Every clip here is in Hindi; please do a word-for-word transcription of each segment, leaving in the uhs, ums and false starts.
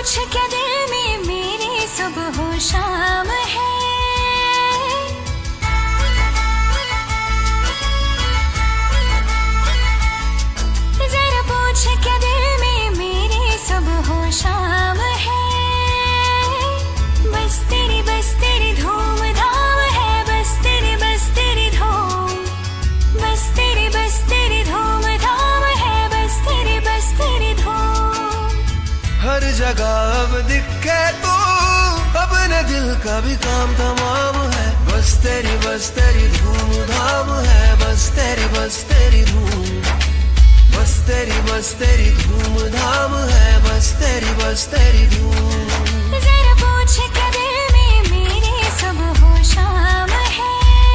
पूछ क्या दिल में मेरे सुबह हो शाम है। जरा पूछ क्या दिल में मेरे सुबह हो शाम है। बस तेरी बस तेरी धूम धाम है। बस तेरी बस तेरी धूम, बस तेरी बस तेरी धूम धाम है। बस तेरी बस तेरी धूम। हर जगह अब दिखे तू, अब न दिल का भी काम तमाम है। बस तेरी बस तेरी धूम धाम है। बस तेरी बस तेरी धूम, बस तेरी बस तेरी धूम धाम है। बस तेरी बस तेरी धूम। जरा पूछ क्या दिल में मेरे सुबह हो शाम है।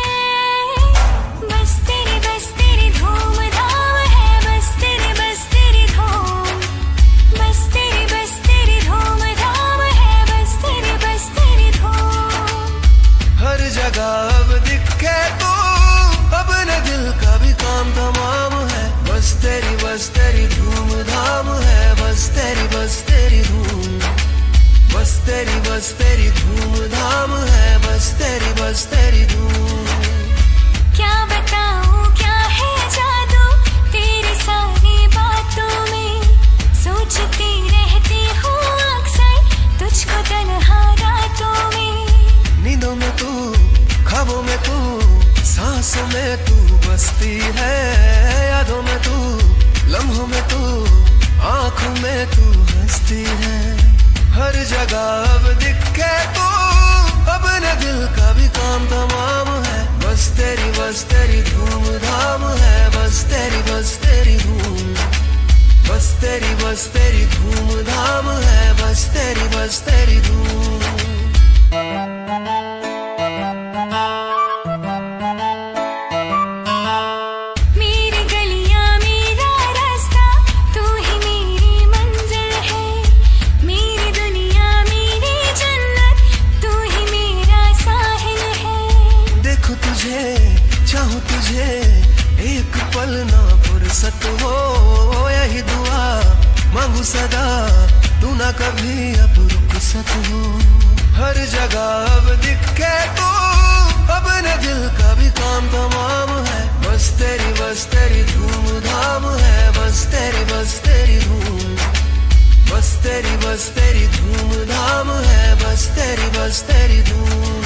बस तेरी बस तेरी धूम धाम है। बस तेरी बस तेरी धूम, बस तेरी बस तेरी धूम धाम है। बस तेरी बस तेरी धूम। हर जगह अब दिखे तू, अब न दिल का भी काम तमाम है। बस तेरी बस तेरी धूम धाम है। बस तेरी बस तेरी धूम, बस तेरी बस तेरी धूम धाम है। बस तेरी बस तेरी धूम। क्या बताऊं क्या है जादू तेरी सारी बातों में। सोचती रहती हूँ अक्सर तुझको तन्हा रातों में। नींदों में तू, ख्वाबों में तू, सांसों में तू बसती है। यादों में तू, लम्हों में तू, आंखों में तू हंसती है। हर जगह अब दिखे तू, अब न दिल का भी काम तमाम है। बस तेरी बस तेरी धूम धाम है। बस तेरी बस तेरी धूम, बस तेरी बस तेरी धूम धाम है। बस तेरी बस तेरी धूम। चाहूं तुझे एक पल ना फुर्सत हो, यही दुआ मांगू सदा, तू ना कभी अब रुखसत हो। हर जगह अब दिखे तू, अब न दिल का भी काम तमाम है। बस तेरी बस तेरी धूम धाम है। बस तेरी बस तेरी धूम, बस तेरी बस तेरी धूम धाम है। बस तेरी बस तेरी धूम।